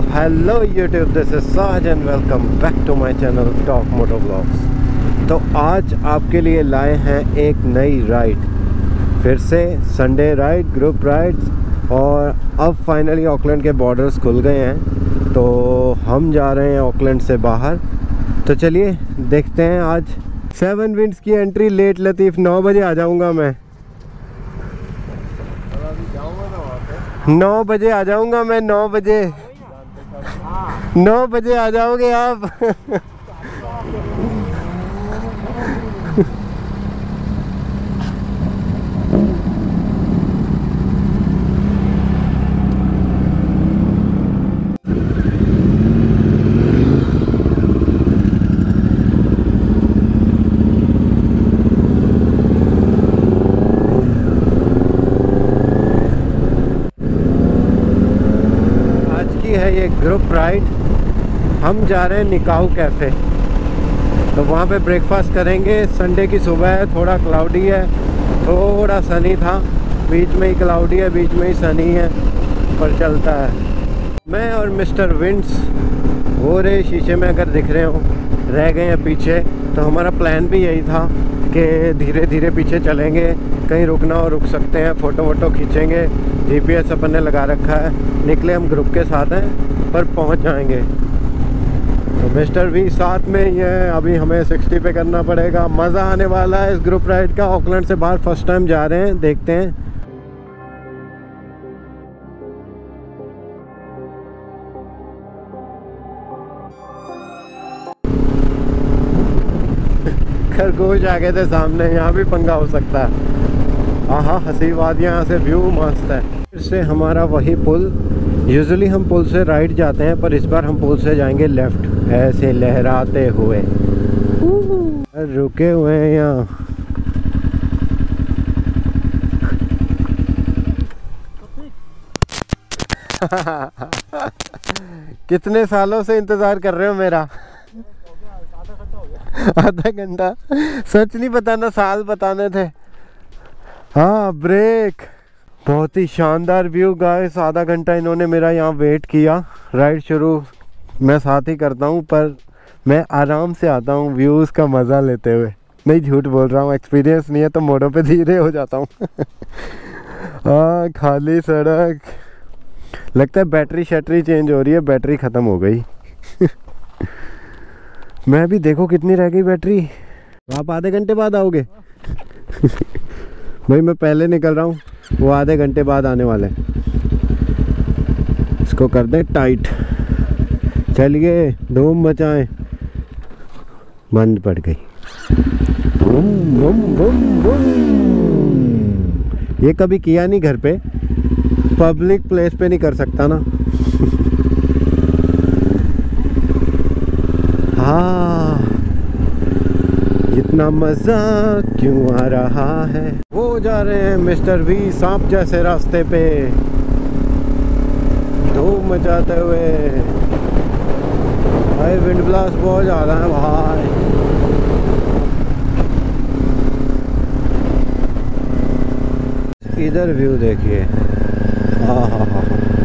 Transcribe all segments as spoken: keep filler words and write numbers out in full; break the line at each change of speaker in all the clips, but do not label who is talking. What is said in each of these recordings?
Hello YouTube, this is Saj and welcome back to my channel talk moto blogs. तो आज आपके लिए लाए हैं एक नई राइड, फिर से संडे राइड, ग्रुप राइड्स। और अब फाइनली ऑकलैंड के बॉर्डर्स खुल गए हैं, तो हम जा रहे हैं ऑकलैंड से बाहर। तो चलिए देखते हैं। आज सेवन विंड्स की एंट्री लेट लतीफ़, नौ बजे आ जाऊंगा मैं। नौ बजे आ जाऊंगा मैं, नौ बजे नौ बजे आ जाओगे आप। आज की है ये ग्रुप राइड। हम जा रहे हैं निकाऊ कैफ़े, तो वहाँ पे ब्रेकफास्ट करेंगे। संडे की सुबह है, थोड़ा क्लाउडी है, थोड़ा सनी था, बीच में ही क्लाउडी है, बीच में ही सनी है, पर चलता है। मैं और मिस्टर विंड्स वो रहे शीशे में, अगर दिख रहे हो, रह गए हैं पीछे। तो हमारा प्लान भी यही था कि धीरे धीरे पीछे चलेंगे, कहीं रुकना हो रुक सकते हैं, फ़ोटो वोटो खींचेंगे। जीपीएस अपन ने लगा रखा है। निकले हम ग्रुप के साथ हैं, पर पहुंच जाएंगे। तो मिस्टर वी साथ में ही है। अभी हमें सिक्सटी पे करना पड़ेगा। मज़ा आने वाला है इस ग्रुप राइड का। ऑकलैंड से बाहर फर्स्ट टाइम जा रहे हैं, देखते हैं। खरगोश आ गए थे सामने, यहाँ भी पंगा हो सकता है। आहा, हंसी वादियाँ, यहाँ से व्यू मस्त है। फिर से हमारा वही पुल। यूजुअली हम पुल से राइट जाते हैं, पर इस बार हम पुल से जाएंगे लेफ्ट, ऐसे लहराते हुए। रुके हुए हैं यहाँ। कितने सालों से इंतजार कर रहे हो मेरा? आधा घंटा? सच नहीं बताना, साल बताने थे। हाँ, ब्रेक। बहुत ही शानदार व्यू गाइस। आधा घंटा इन्होंने मेरा यहाँ वेट किया। राइड शुरू मैं साथ ही करता हूँ, पर मैं आराम से आता हूँ व्यूज़ का मज़ा लेते हुए। नहीं, झूठ बोल रहा हूँ, एक्सपीरियंस नहीं है तो मोड़ों पे धीरे हो जाता हूँ। हाँ, खाली सड़क। लगता है बैटरी शैटरी चेंज हो रही है, बैटरी ख़त्म हो गई। मैं भी देखो कितनी रह गई बैटरी। आप आधे घंटे बाद आओगे? भाई मैं पहले निकल रहा हूँ, वो आधे घंटे बाद आने वाले हैं। इसको कर दें टाइट। चलिए धूम मचाएं। बंद पड़ गई। Boom boom boom boom. ये कभी किया नहीं घर पे, पब्लिक प्लेस पे नहीं कर सकता ना। हाँ, इतना मजा क्यों आ रहा है। वो जा रहे हैं मिस्टर वी सांप जैसे रास्ते पे, धूम मचाते हुए। भाई विंड ब्लास्ट बहुत ज़्यादा है भाई। इधर व्यू देखिए। हाँ हाँ हाँ।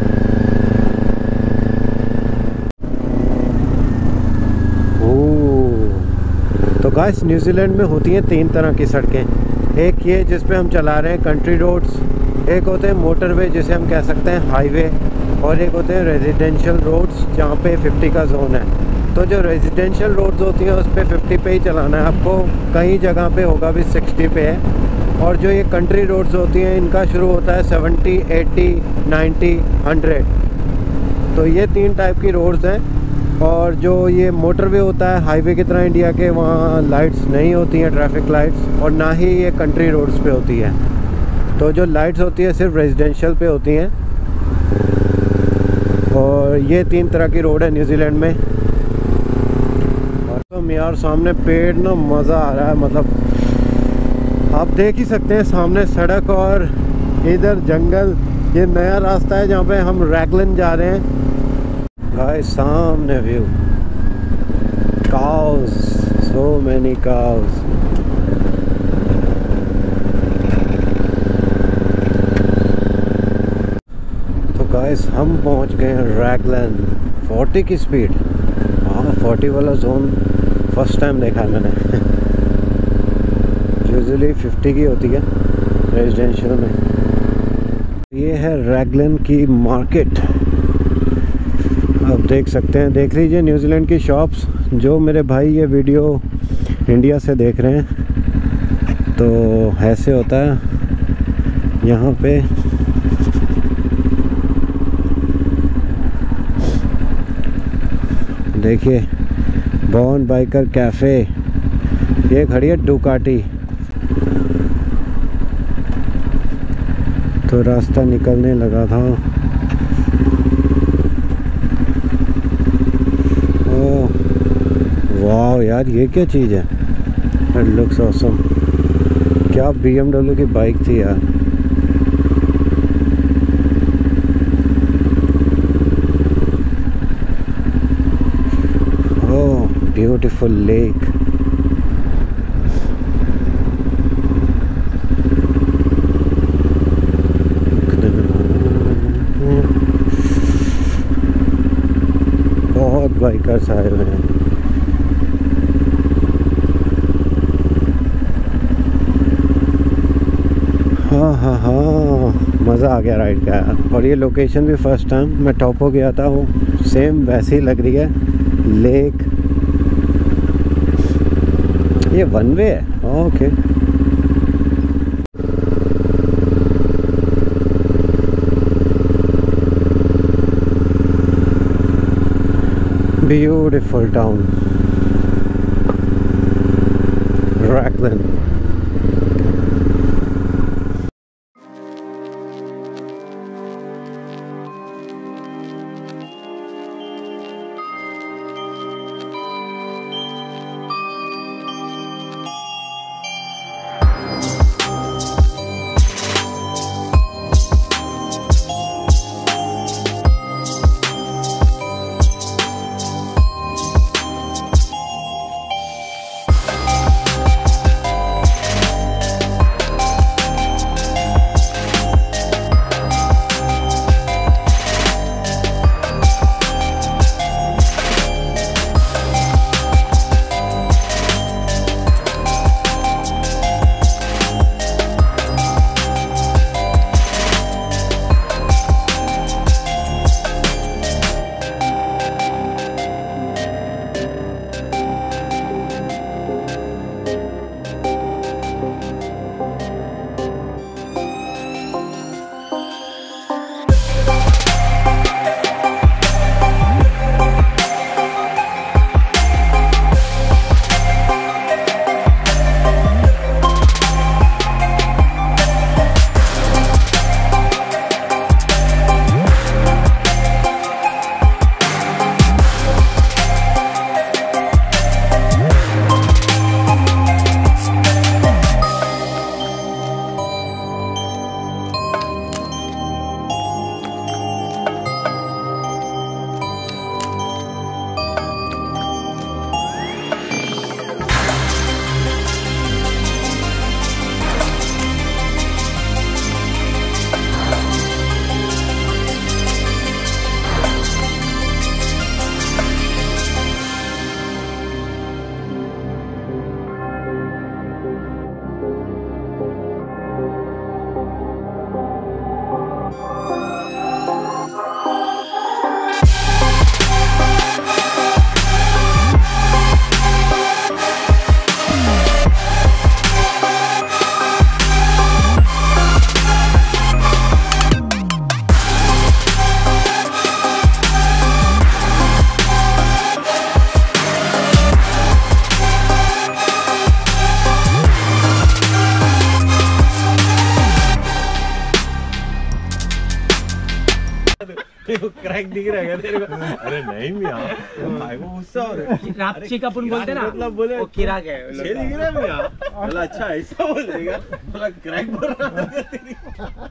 तो गाइस, न्यूजीलैंड में होती हैं तीन तरह की सड़कें। एक ये जिस पे हम चला रहे हैं, कंट्री रोड्स। एक होते हैं मोटरवे, जिसे हम कह सकते हैं हाईवे। और एक होते हैं रेजिडेंशियल रोड्स, जहाँ पे फिफ्टी का जोन है। तो जो रेजिडेंशियल रोड्स होती हैं उस पर फिफ्टी पे ही चलाना है आपको। कई जगह पे होगा भी सिक्सटी पे है। और जो ये कंट्री रोड्स होती हैं, इनका शुरू होता है सेवेंटी, एटी, नाइन्टी, हंड्रेड। तो ये तीन टाइप की रोड्स हैं। और जो ये मोटरवे होता है हाईवे की तरह इंडिया के, वहाँ लाइट्स नहीं होती हैं, ट्रैफिक लाइट्स। और ना ही ये कंट्री रोड्स पे होती है। तो जो लाइट्स होती है सिर्फ रेजिडेंशियल पे होती हैं। और ये तीन तरह की रोड है न्यूजीलैंड में। और तो यार सामने पेड़ ना, मज़ा आ रहा है। मतलब आप देख ही सकते हैं सामने सड़क और इधर जंगल। ये नया रास्ता है जहाँ पे हम रैगलन जा रहे हैं। गाइस सामने view, cows, so many cows. Guys हम पहुंच गए हैं रैगलन। फोर्टी की स्पीड, हाँ फोर्टी वाला जोन फर्स्ट टाइम देखा है मैंने। यूजुअली फिफ्टी की होती है रेजिडेंशियल में। ये है रैगलन की मार्केट, आप देख सकते हैं। देख लीजिए न्यूजीलैंड की शॉप्स। जो मेरे भाई ये वीडियो इंडिया से देख रहे हैं तो ऐसे होता है यहाँ पे। देखिए बॉन बाइकर कैफ़े, ये खड़ी है डुकाटी। तो रास्ता निकलने लगा था। ओह वाह यार, ये क्या चीज़ है? It looks awesome. क्या बी एम डब्ल्यू की बाइक थी यार। Oh beautiful lake. बहुत बाइकर्स आए हुए हैं। हाँ हाँ हाँ, मज़ा आ गया राइड का। और ये लोकेशन भी फर्स्ट टाइम मैं टॉपो गया था, वो सेम वैसे ही लग रही है लेक। ये वन वे है, okay. Beautiful town Raglan.
Crack दिख रहा है तेरे को? अरे नहीं मियां, भाई को गुस्सा हो रहा है।
रापची का अपन बोलते ना,
मतलब बोले
वो किराक है।
ये दिख रहा है मियां। बोला अच्छा ऐसा बोलेगा, बोला क्रैक बोल रहा है तेरी।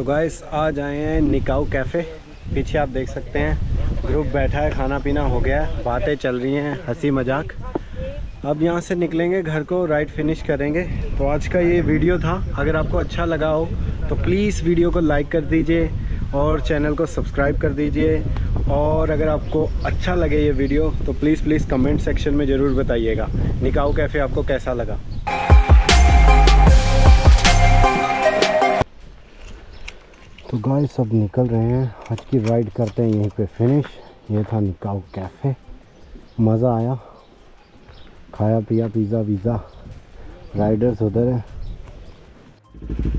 गाइस आज आए हैं निकाऊ कैफ़े। पीछे आप देख सकते हैं ग्रुप बैठा है, खाना पीना हो गया है, बातें चल रही हैं, हंसी मजाक। अब यहाँ से निकलेंगे घर को, राइड फिनिश करेंगे। तो आज का ये वीडियो था, अगर आपको अच्छा लगा हो तो प्लीज़ वीडियो को लाइक कर दीजिए और चैनल को सब्सक्राइब कर दीजिए। और अगर आपको अच्छा लगे ये वीडियो तो प्लीज़ प्लीज़ कमेंट सेक्शन में ज़रूर बताइएगा निकाऊ कैफ़े आपको कैसा लगा। तो गाइस सब निकल रहे हैं, आज की राइड करते हैं यहीं पे फिनिश। ये था निकाऊ कैफ़े, मज़ा आया, खाया पिया पिज़्ज़ा वीज़ा। राइडर्स उधर है।